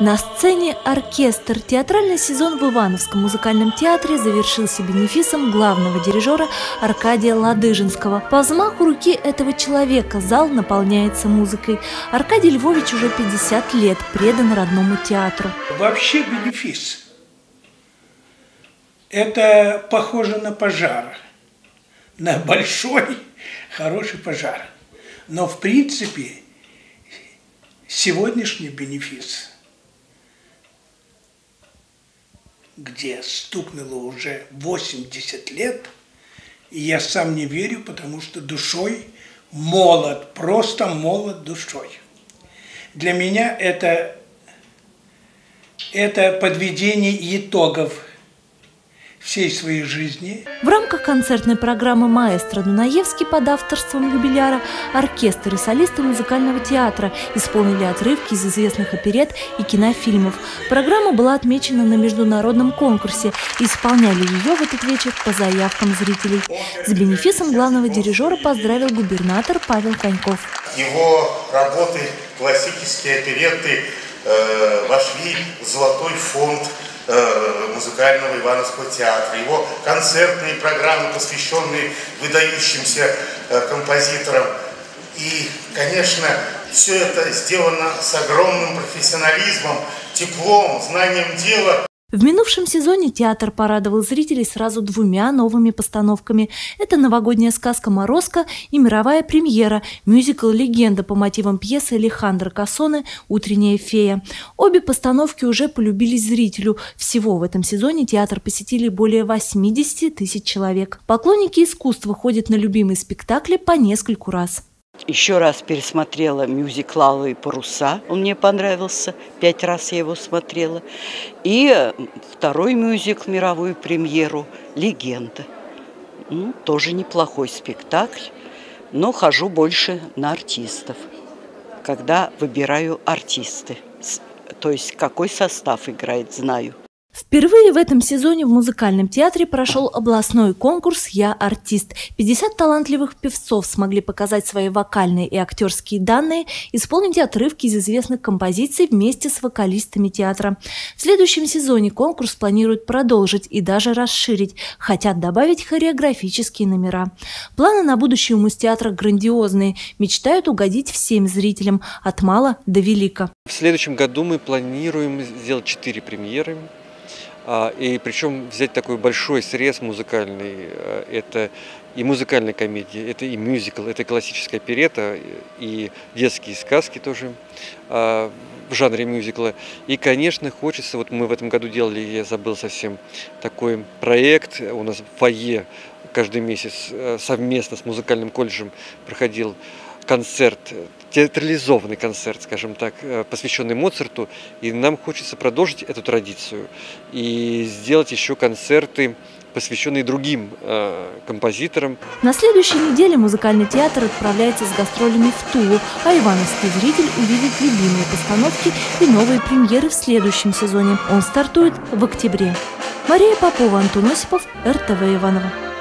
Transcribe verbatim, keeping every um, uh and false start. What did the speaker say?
На сцене оркестр. Театральный сезон в Ивановском музыкальном театре завершился бенефисом главного дирижера Аркадия Ладыжинского. По взмаху руки этого человека зал наполняется музыкой. Аркадий Львович уже пятьдесят лет предан родному театру. Вообще бенефис – это похоже на пожар, на большой хороший пожар. Но в принципе сегодняшний бенефис, где стукнуло уже восемьдесят лет, и я сам не верю, потому что душой молод, просто молод душой. Для меня это, это подведение итогов всей своей жизни. В рамках концертной программы «Маэстро» Дунаевский под авторством юбиляра оркестр и солисты музыкального театра исполнили отрывки из известных оперет и кинофильмов. Программа была отмечена на международном конкурсе, и исполняли ее в этот вечер по заявкам зрителей. С бенефисом главного дирижера поздравил губернатор Павел Коньков. Его работы, классические опереты э, вошли в золотой фонд музыкального Ивановского театра, его концертные программы, посвященные выдающимся композиторам. И, конечно, все это сделано с огромным профессионализмом, теплом, знанием дела. В минувшем сезоне театр порадовал зрителей сразу двумя новыми постановками. Это новогодняя сказка «Морозко» и мировая премьера – мюзикл «Легенда» по мотивам пьесы Алехандро Кассоне «Утренняя фея». Обе постановки уже полюбились зрителю. Всего в этом сезоне театр посетили более восьмидесяти тысяч человек. Поклонники искусства ходят на любимые спектакли по нескольку раз. Еще раз пересмотрела мюзикл «Алые паруса». Он мне понравился. Пять раз я его смотрела. И второй мюзикл, мировую премьеру «Легенда». Ну, тоже неплохой спектакль, но хожу больше на артистов, когда выбираю артисты. То есть какой состав играет, знаю. Впервые в этом сезоне в музыкальном театре прошел областной конкурс «Я артист». пятьдесят талантливых певцов смогли показать свои вокальные и актерские данные, исполнить отрывки из известных композиций вместе с вокалистами театра. В следующем сезоне конкурс планируют продолжить и даже расширить. Хотят добавить хореографические номера. Планы на будущее у Муз-театра грандиозные. Мечтают угодить всем зрителям, от мала до велика. В следующем году мы планируем сделать четыре премьеры. И причем взять такой большой срез музыкальный, это и музыкальная комедия, это и мюзикл, это и классическая оперета, и детские сказки тоже в жанре мюзикла. И, конечно, хочется, вот мы в этом году делали, я забыл совсем, такой проект, у нас в фойе каждый месяц совместно с музыкальным колледжем проходил концерт, театрализованный концерт, скажем так, посвященный Моцарту, и нам хочется продолжить эту традицию и сделать еще концерты, посвященные другим э, композиторам. На следующей неделе музыкальный театр отправляется с гастролями в Тулу, а ивановский зритель увидит любимые постановки и новые премьеры в следующем сезоне. Он стартует в октябре. Мария Попова, Антон Осипов, эр тэ вэ Иваново.